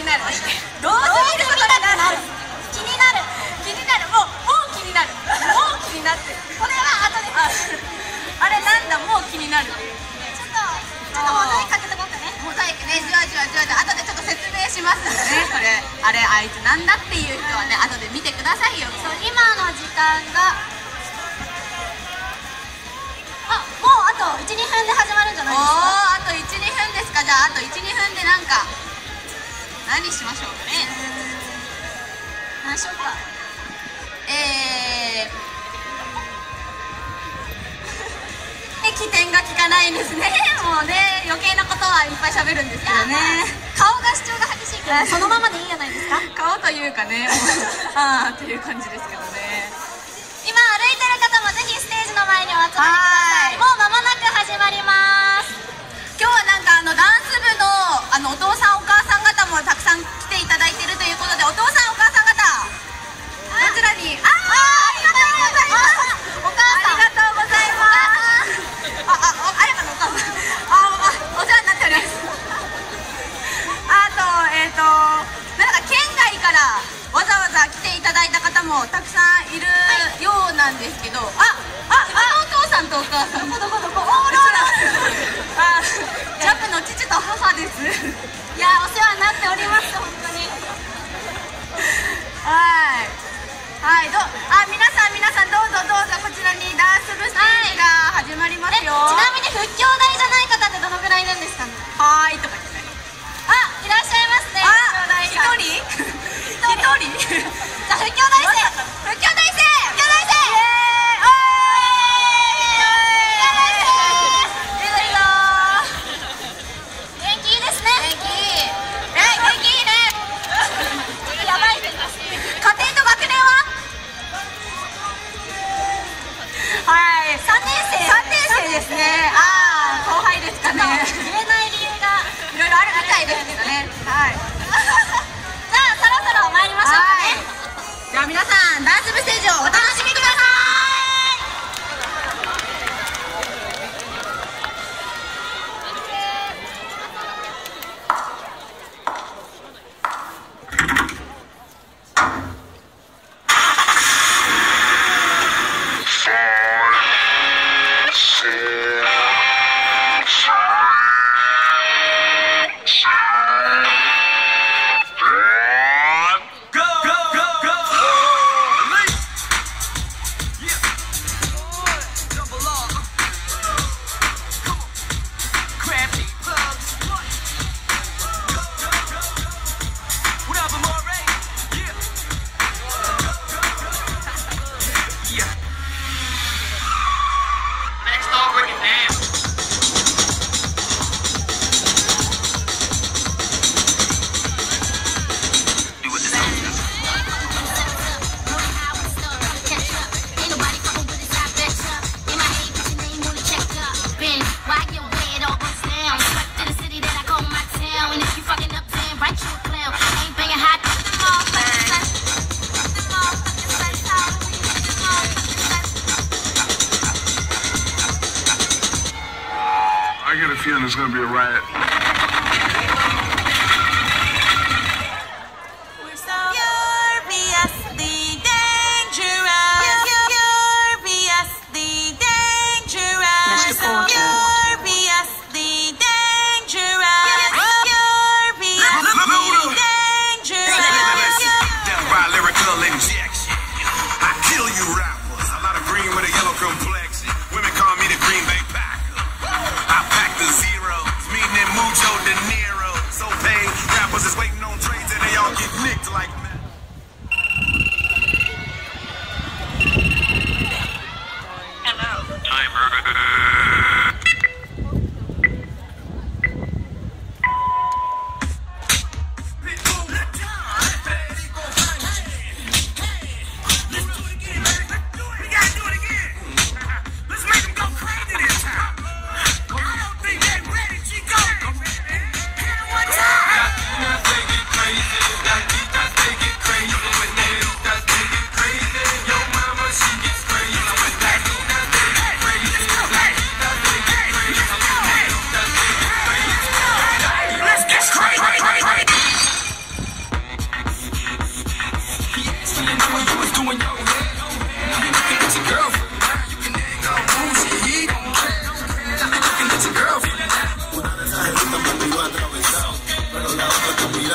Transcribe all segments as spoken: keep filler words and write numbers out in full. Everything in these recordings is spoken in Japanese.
なる。どうして見たくなる。気になる。気になる。もうもう気になる。もう気になってる。これは後で。あれなんだ、もう気になる。ちょっとちょっとモザイクかけとこうかね。モザイクね、じわじわじわじわ。後でちょっと説明しますんでね。これあれあいつなんだっていう人はね、後で見てくださいよ。 そう、今の時間があ、もうあといち、にふんで始まるんじゃないですか。 おお、あといち、にふんですか。じゃああといち、にふんでなんか何しましょうかね。 何しようか。 えー起点が効かないんですね。もうね、余計なことはいっぱい喋るんですけどね。 顔が主張が激しいからそのままでいいじゃないですか。 顔というかね、ああという感じですけどね。 今歩いてる方もぜひステージの前にお集まりください。もう間もなく始まります。 今日はなんかあのダンス部のあのお父さんお母さん方もたくさん来ていただいているということで、お父さんお母さん方どちらに、ああありがとうございます。お母さんありがとうございます。あああやかのお母さん、ああお世話になっております。あとえっとなんか県外からわざわざ来ていただいた方もたくさんいるようなんですけど、あああお父さんとお母さん、どこどこどこ、おーらあジャプの父と母です。 いや、お世話になっております。本当にはいはい、どあ皆さん皆さんどうぞどうぞ、こちらにダンス部ステージが始まりますよ。 ちなみに復興大じゃない方ってどのぐらいいるんですかね。 はーいとか言って、 あ、いらっしゃいますね。 あ、一人一人じゃあ復興大生、 復興大生復興大生元気いいですね。 元気いい、え元気いいね。 やばい。 家庭と学年ははいさんねんせいさんねんせいですね。ああ後輩ですかね。 言えない理由がいろいろあるみたいですけどね。はいじゃあそろそろ参りましょうかね。 じゃあ皆さんダンス部ステージをお楽しみください。 I get a feeling there's gonna be a riot.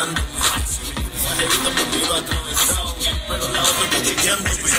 gritando. Ese ritmo contigo atravesado, pero la otra te chequeando.